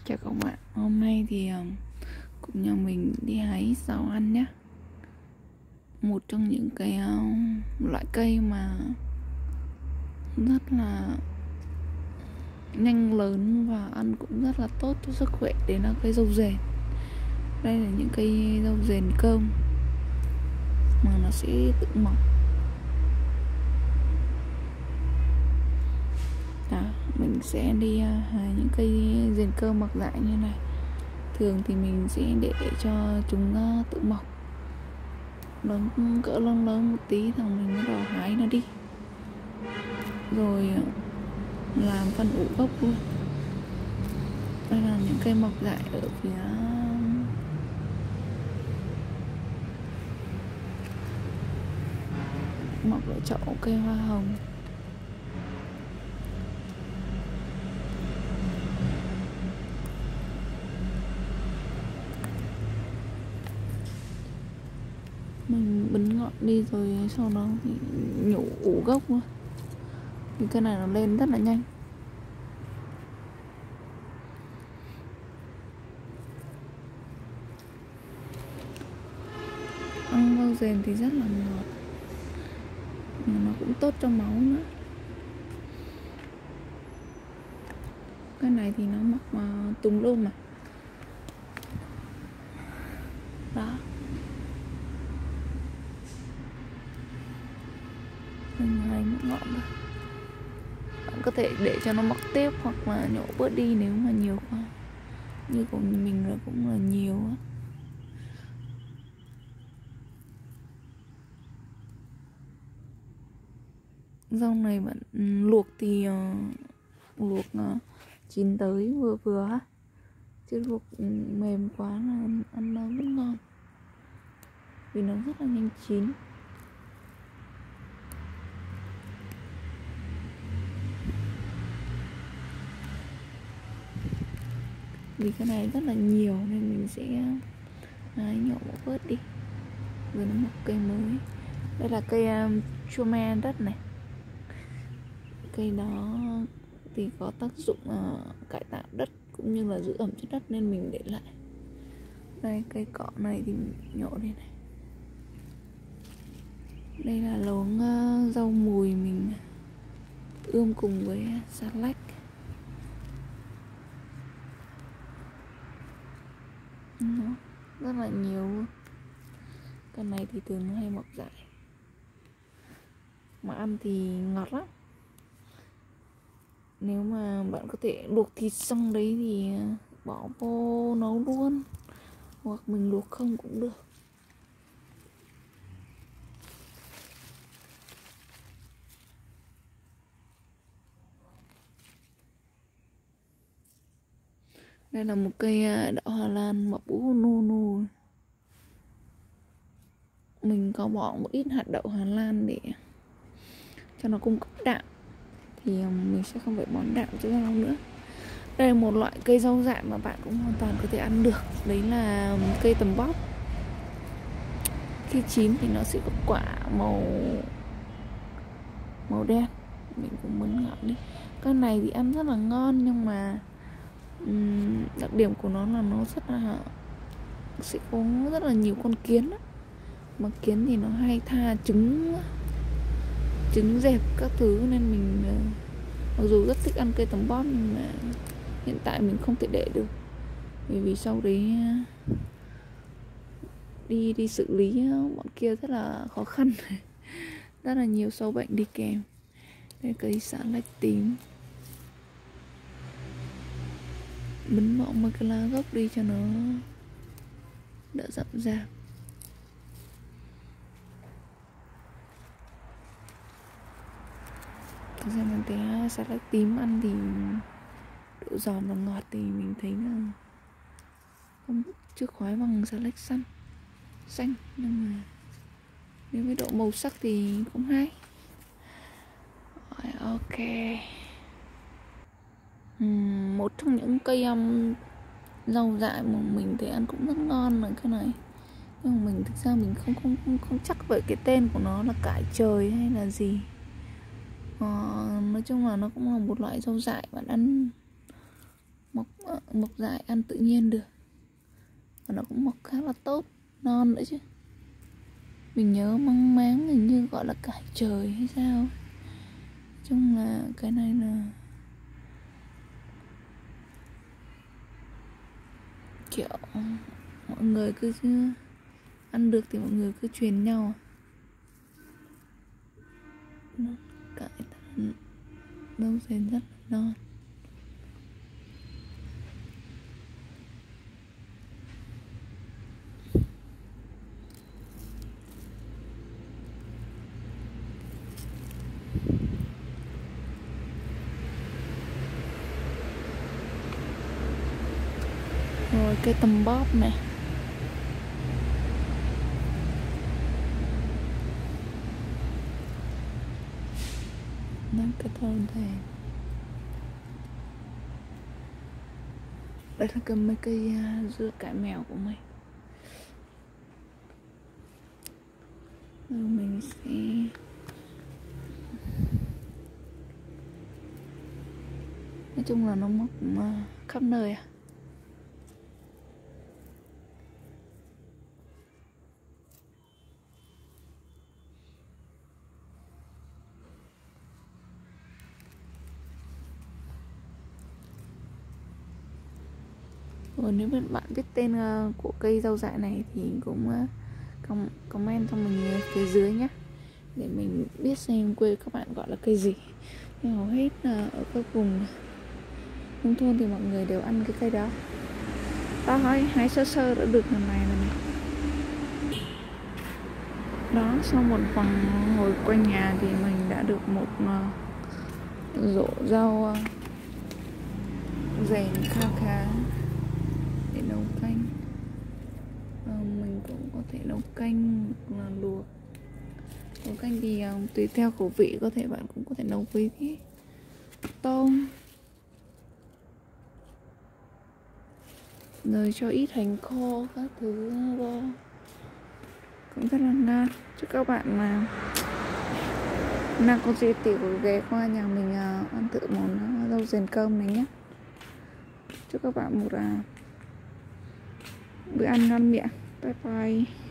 Chào các bạn, hôm nay thì cùng nhà mình đi hái rau ăn nhé. Một trong những cái loại cây mà rất là nhanh lớn và ăn cũng rất là tốt cho sức khỏe, đấy là cây dâu dền. Đây là những cây dâu dền cơm mà nó sẽ tự mọc. Đó, mình sẽ đi hái những cây dền cơm mọc dại như này. Thường thì mình sẽ để cho chúng tự mọc lớn cỡ lớn một tí, thì mình bắt đầu hái nó đi rồi làm phân ủ gốc luôn. Đây là những cây mọc dại ở phía mọc ở chậu cây hoa hồng. Mình bứng ngọn đi rồi sau đó thì nhổ ủ gốc luôn. Thì cái này nó lên rất là nhanh. Ăn rau dền thì rất là ngọt, mà nó cũng tốt cho máu nữa. Cái này thì nó mọc tùm lum mà. Đó. Mình hái một ngọn thôi. Bạn có thể để cho nó mọc tiếp hoặc là nhổ bớt đi nếu mà nhiều quá. Như của mình là cũng là nhiều á. Rau này bạn luộc thì luộc chín tới vừa vừa á, chứ luộc mềm quá là ăn nó vẫn ngon vì nó rất là nhanh chín. Vì cái này rất là nhiều nên mình sẽ nhổ bỏ bớt đi rồi nó mọc cây mới. Đây là cây chua me đất này. Cây đó thì có tác dụng cải tạo đất cũng như là giữ ẩm cho đất nên mình để lại. Đây, cây cọ này thì mình nhổ đi này. Đây là luống rau mùi mình ươm cùng với xà lách. Nó rất là nhiều luôn. Cái này thì thường nó hay mọc dại, mà ăn thì ngọt lắm. Nếu mà bạn có thể luộc thịt xong đấy thì bỏ vô nấu luôn, hoặc mình luộc không cũng được. Đây là một cây đậu Hà Lan mọc ú nu nu. Mình có bỏ một ít hạt đậu Hà Lan để cho nó cung cấp đạm, thì mình sẽ không phải bón đạm cho rau nữa. Đây là một loại cây rau dại mà bạn cũng hoàn toàn có thể ăn được. Đấy là cây tầm bóp. Khi chín thì nó sẽ có quả màu đen. Mình cũng muốn ngọn đi. Cái này thì ăn rất là ngon, nhưng mà đặc điểm của nó là nó sẽ có rất là nhiều con kiến đó. Mà kiến thì nó hay tha trứng dẹp các thứ, nên mình mặc dù rất thích ăn cây tầm bóp nhưng mà hiện tại mình không thể để được, vì sau đấy đi xử lý bọn kia rất là khó khăn. Rất là nhiều sâu bệnh đi kèm. Đây, cây xà lách tím, bứng bỏ một cái lá gốc đi cho nó đỡ rậm rạp. Thực ra mình thấy xà lách tím ăn thì độ giòn và ngọt thì mình thấy là không chưa khoái bằng xà lách xanh, nhưng mà nếu với độ màu sắc thì cũng hay. Rồi, ok. Một trong những cây rau dại mà mình thấy ăn cũng rất ngon là cái này, nhưng mà mình thực ra mình không chắc về cái tên của nó là cải trời hay là gì. Nói chung là nó cũng là một loại rau dại bạn ăn mọc mọc dại ăn tự nhiên được, và nó cũng mọc khá là tốt, non nữa chứ. Mình nhớ mang máng hình như gọi là cải trời hay sao. Nói chung là cái này là kiểu mọi người cứ ăn được thì mọi người cứ truyền nhau. Cải đâu rền rất là non. Rồi cây tầm bóp này, nó cái thôn thèn. Đây là cái mấy cây dưa cải mèo của mình. Rồi mình sẽ nói chung là nó mọc khắp nơi à. Rồi nếu bạn biết tên của cây rau dại này thì cũng comment cho mình phía dưới nhé, để mình biết xem quê các bạn gọi là cây gì. Nhưng hầu hết là ở các vùng nông thôn thì mọi người đều ăn cái cây đó. Ta hái sơ sơ đã được lần này này. Đó, sau một vòng ngồi quanh nhà thì mình đã được một rổ rau rền khá để nấu canh. Mình cũng có thể nấu canh là luộc. Nấu canh thì tùy theo khẩu vị, có thể bạn cũng có thể nấu với cái tôm, rồi cho ít hành khô các thứ vô, cũng rất là ngon. Chúc các bạn mà nào có dịp tiểu ghé qua nhà mình ăn thử món rau rền cơm này nhé. Chúc các bạn một bữa ăn ngon miệng. Bye bye.